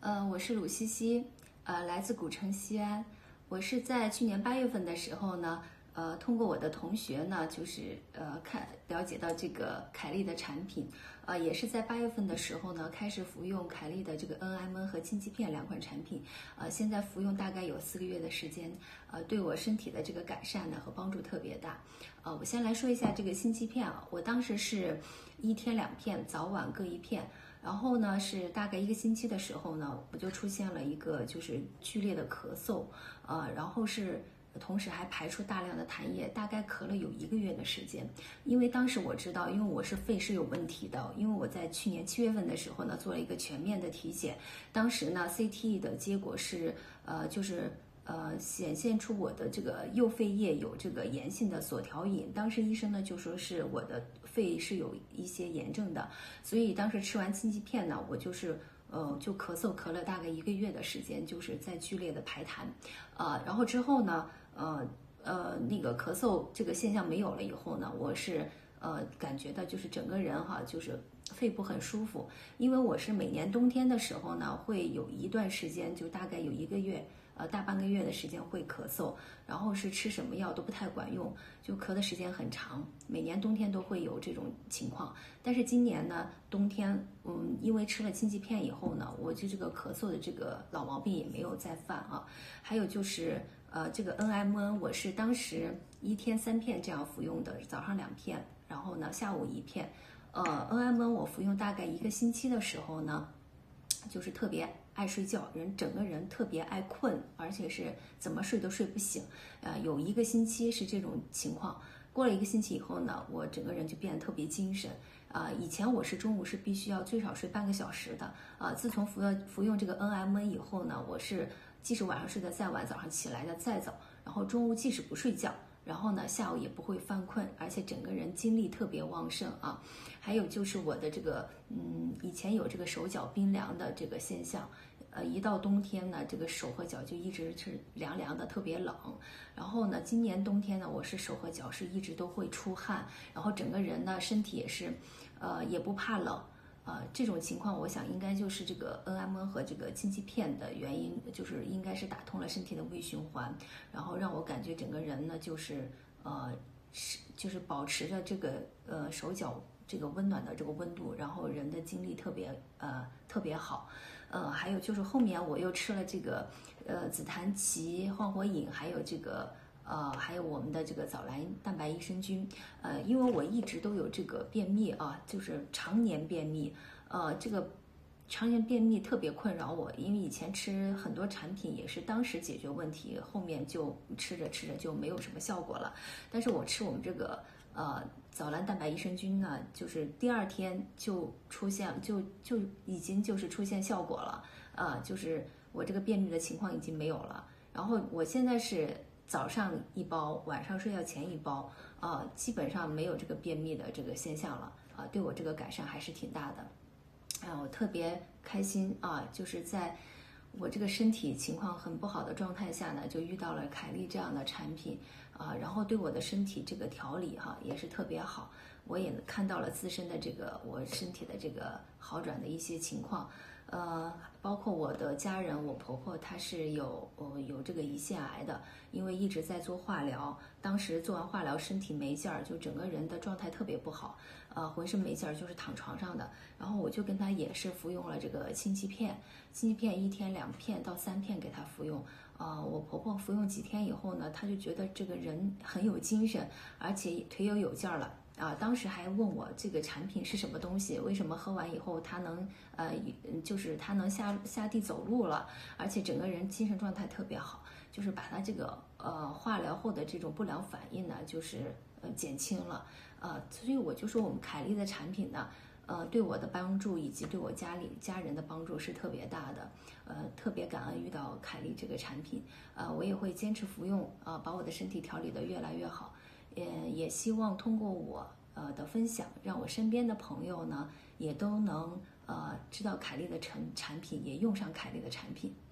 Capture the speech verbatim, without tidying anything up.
呃，我是鲁西西，呃，来自古城西安。我是在去年八月份的时候呢，呃，通过我的同学呢，就是呃看了解到这个凯利的产品，呃，也是在八月份的时候呢，开始服用凯利的这个 N M N 和清肌片两款产品，呃，现在服用大概有四个月的时间，呃，对我身体的这个改善呢和帮助特别大。呃，我先来说一下这个清肌片啊，我当时是一天两片，早晚各一片。然后呢，是大概一个星期的时候呢，我就出现了一个就是剧烈的咳嗽，呃，然后是同时还排出大量的痰液，大概咳了有一个月的时间。因为当时我知道，因为我是肺是有问题的，因为我在去年七月份的时候呢做了一个全面的体检，当时呢 C T 的结果是呃就是。呃，显现出我的这个右肺叶有这个炎性的锁条隐，当时医生呢就说是我的肺是有一些炎症的，所以当时吃完清肌片呢，我就是呃就咳嗽咳了大概一个月的时间，就是在剧烈的排痰，呃，然后之后呢，呃呃那个咳嗽这个现象没有了以后呢，我是呃感觉到就是整个人哈就是肺部很舒服，因为我是每年冬天的时候呢会有一段时间，就大概有一个月。呃，大半个月的时间会咳嗽，然后是吃什么药都不太管用，就咳的时间很长。每年冬天都会有这种情况，但是今年呢，冬天，嗯，因为吃了清肌片以后呢，我就这个咳嗽的这个老毛病也没有再犯啊。还有就是，呃，这个 N M N 我是当时一天三片这样服用的，早上两片，然后呢下午一片。呃，N M N 我服用大概一个星期的时候呢。就是特别爱睡觉，人整个人特别爱困，而且是怎么睡都睡不醒。呃，有一个星期是这种情况，过了一个星期以后呢，我整个人就变得特别精神。啊、呃，以前我是中午是必须要最少睡半个小时的，啊、呃，自从服用服用这个 N M N 以后呢，我是即使晚上睡得再晚，早上起来的再早，然后中午即使不睡觉。然后呢，下午也不会犯困，而且整个人精力特别旺盛啊。还有就是我的这个，嗯，以前有这个手脚冰凉的这个现象，呃，一到冬天呢，这个手和脚就一直是凉凉的，特别冷。然后呢，今年冬天呢，我是手和脚是一直都会出汗，然后整个人呢，身体也是，呃，也不怕冷。呃，这种情况，我想应该就是这个 N M N 和这个清肌片的原因，就是应该是打通了身体的微循环，然后让我感觉整个人呢，就是呃，是就是保持着这个呃手脚这个温暖的这个温度，然后人的精力特别呃特别好，呃，还有就是后面我又吃了这个呃紫檀萁、焕活饮，还有这个。呃，还有我们的这个藻蓝蛋白益生菌，呃，因为我一直都有这个便秘啊，就是常年便秘，呃，这个常年便秘特别困扰我，因为以前吃很多产品也是当时解决问题，后面就吃着吃着就没有什么效果了。但是我吃我们这个呃藻蓝蛋白益生菌呢，就是第二天就出现，就就已经就是出现效果了，呃，就是我这个便秘的情况已经没有了。然后我现在是。早上一包，晚上睡觉前一包，啊、呃，基本上没有这个便秘的这个现象了，啊、呃，对我这个改善还是挺大的，啊、呃，我特别开心啊，就是在我这个身体情况很不好的状态下呢，就遇到了凯利这样的产品，啊、呃，然后对我的身体这个调理哈、啊、也是特别好，我也看到了自身的这个我身体的这个好转的一些情况。呃，包括我的家人，我婆婆她是有呃有这个胰腺癌的，因为一直在做化疗，当时做完化疗身体没劲儿，就整个人的状态特别不好，呃，浑身没劲儿，就是躺床上的。然后我就跟她也是服用了这个清肌片，清肌片一天两片到三片给她服用。呃，我婆婆服用几天以后呢，她就觉得这个人很有精神，而且腿又有劲儿了。啊，当时还问我这个产品是什么东西，为什么喝完以后他能呃，就是他能下下地走路了，而且整个人精神状态特别好，就是把他这个呃化疗后的这种不良反应呢，就是呃减轻了，呃，所以我就说我们凯利的产品呢，呃，对我的帮助以及对我家里家人的帮助是特别大的，呃，特别感恩遇到凯利这个产品，呃，我也会坚持服用，啊、呃，把我的身体调理得越来越好。也也希望通过我呃的分享，让我身边的朋友呢也都能呃知道凯利的产产品，也用上凯利的产品。